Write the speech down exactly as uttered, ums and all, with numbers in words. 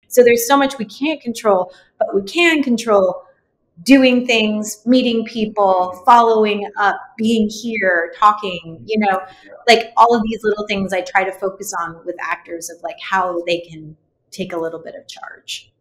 So there's so much we can't control, but we can control doing things, meeting people, following up, being here, talking, you know, like all of these little things I try to focus on with actors of like how they can take a little bit of charge.